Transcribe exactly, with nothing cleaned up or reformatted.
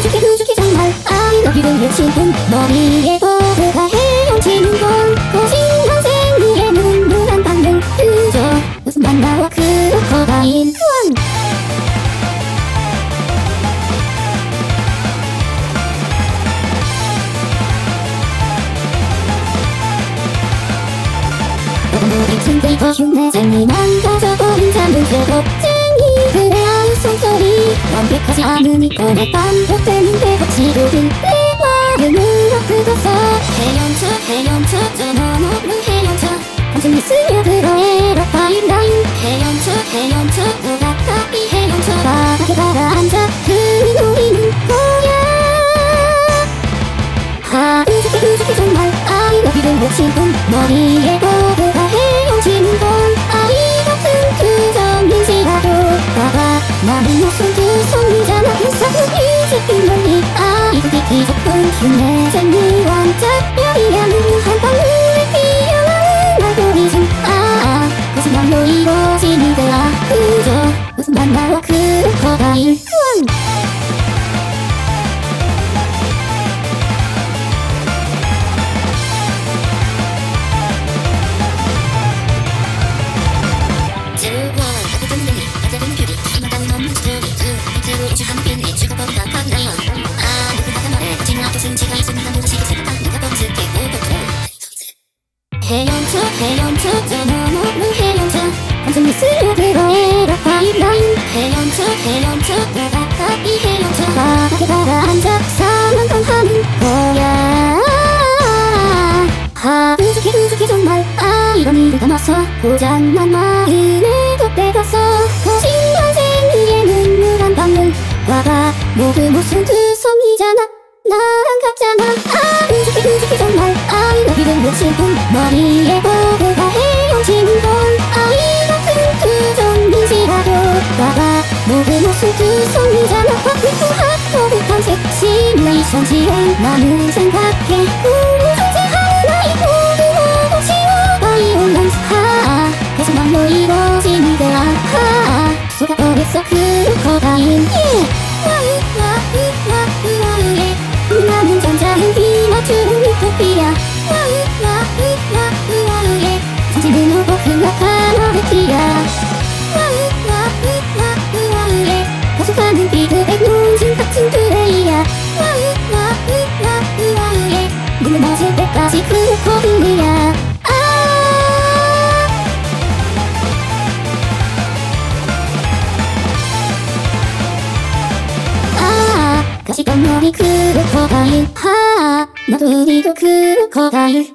부족해 부족해 정말 I love you를 외치던 머리에 버그가 헤엄치는 건 거짓한 생리의 눈물한 방울 그저 웃음만 나와 크로커다일 후원 너무리 틈들이고 흉내쟁이만 가져버린 잠들새 겁쟁이 그래 아유 손소리 완벽하지 않으니까 내 반복되는데 거치고 들내 마음을 아프겠어 헤엄쳐 헤엄쳐 저 너머는 헤엄쳐 관심이 스며들어 에러 파이라인 헤엄쳐 헤엄쳐 더 가까이 헤엄쳐 바닥에 가라앉아 그 노리는 거야 아 부족해 부족해 정말 I love you를 외치던 머리에 버그가 헤엄치는 건 아이 같은 투정인지라도 봐봐 나는 무슨 두성이잖아 인사는 이제 멀리 아이고 기적분 흉내쟁이 완짝별이야 눈한 방울에 피어나는 알고리즘 아 거짓말로 이루어진 이대야 그저 웃음만 나와 크로커다일 후원 헤엄쳐 헤엄쳐 저 너머는 헤엄쳐 관심이 스며들어 에러 파이라인 헤엄쳐 헤엄쳐 더 가까이 헤엄쳐 바닥에 가라앉아 사망당하는 거야 아 부족해 부족해 정말 아 이런 일을 담아서 고장난 마음에 덧대었어 거짓말 생리에 눈물 한 방울 봐봐 모두 무슨 두성이잖아 나랑 같잖아 아 부족해 부족해 정말 I love you를 외치던 머리에 버그가 헤엄치는 건 아이 같은 투정인지라도 봐봐 모두 무슨 두성이잖아 화끈한 핫도그한 섹시레이션 지행 나는 생각해 우리 존재하는 아이 모두 모두 지워 바이올런스 하아 거짓말로 이루어진 이대야 하아 속아버렸어 크로커다일 예 와우 와우 와우 와우 예 나는 전자의 비맞추는 유토피아 와우 와우 와우 와우 예 상징은 오고 흘러간 어르티야 와우 와우 와우 와우 예 거듭하는 피드백 논진 같은 플레이야 와우 와우 와우 와우 예 눈을 맞을 때까지 크로커빌리야 가시던 머리 크로커다일 하 나도 우리도 크로커다일